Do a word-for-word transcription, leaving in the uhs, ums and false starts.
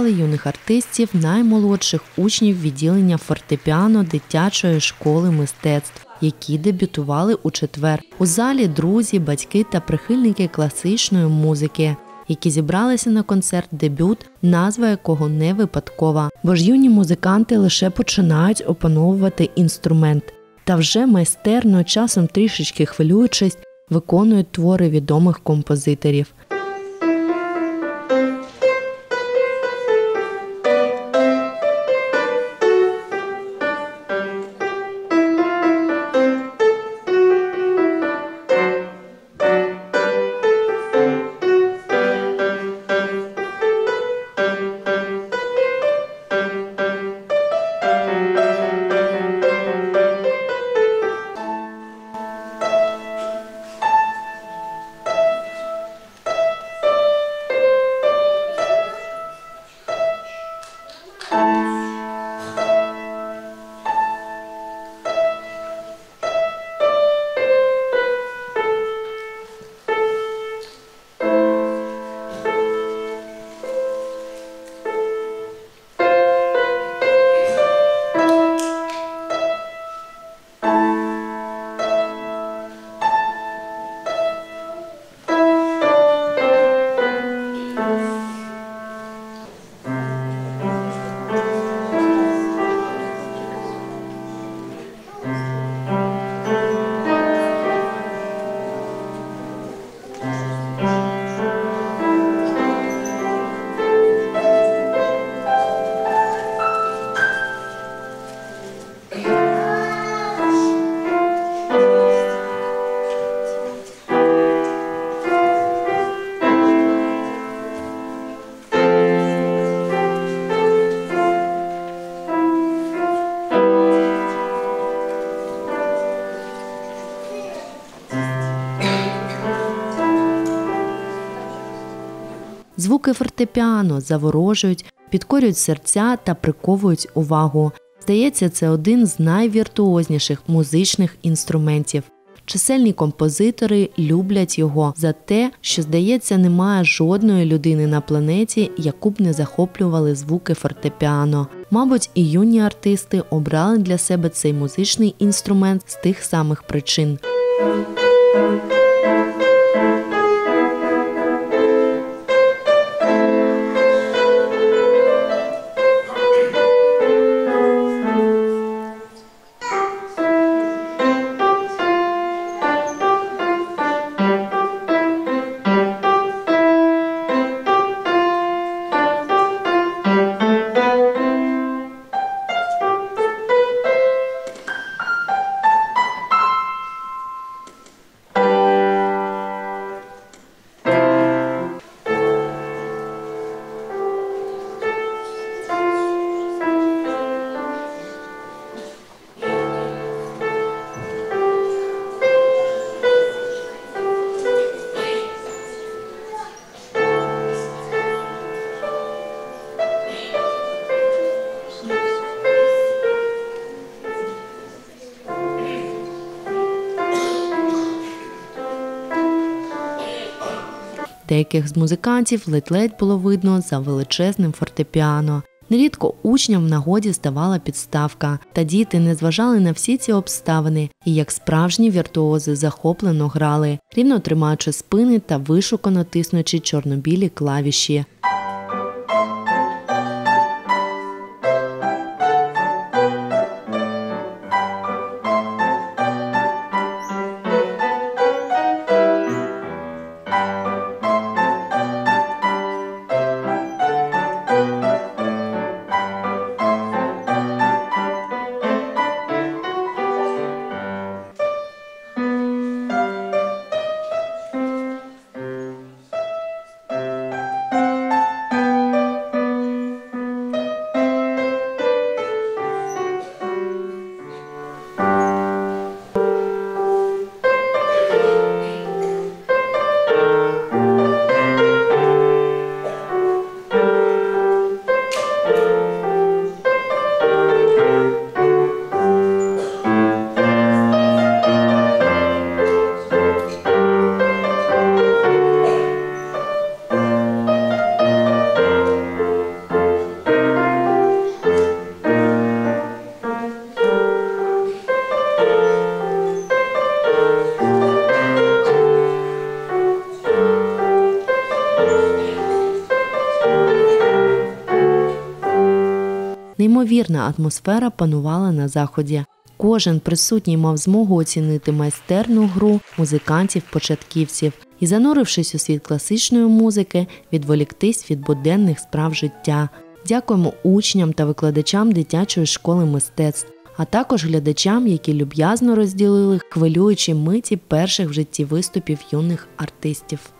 зібрали юних артистів, наймолодших учнів відділення фортепіано дитячої школи мистецтв, які дебютували у четвер. У залі друзі, батьки та прихильники класичної музики, які зібралися на концерт «Дебют», назва якого не випадкова, бо ж юні музиканти лише починають опановувати інструмент. Та вже майстерно, часом трішечки хвилюючись, виконують твори відомих композиторів. Звуки фортепіано заворожують, підкорюють серця та приковують увагу. Здається, це один з найвіртуозніших музичних інструментів. Чисельні композитори люблять його за те, що, здається, немає жодної людини на планеті, яку б не захоплювали звуки фортепіано. Мабуть, і юні артисти обрали для себе цей музичний інструмент з тих самих причин. Деяких з музикантів ледь-ледь було видно за величезним фортепіано. Нерідко учням в нагоді ставала підставка, та діти не зважали на всі ці обставини і, як справжні віртуози, захоплено грали, рівно тримаючи спини та вишукано тиснучи чорно-білі клавіші. Неймовірна атмосфера панувала на заході. Кожен присутній мав змогу оцінити майстерну гру музикантів-початківців і, занурившись у світ класичної музики, відволіктись від буденних справ життя. Дякуємо учням та викладачам дитячої школи мистецтв, а також глядачам, які люб'язно розділили хвилюючі миті перших в житті виступів юних артистів.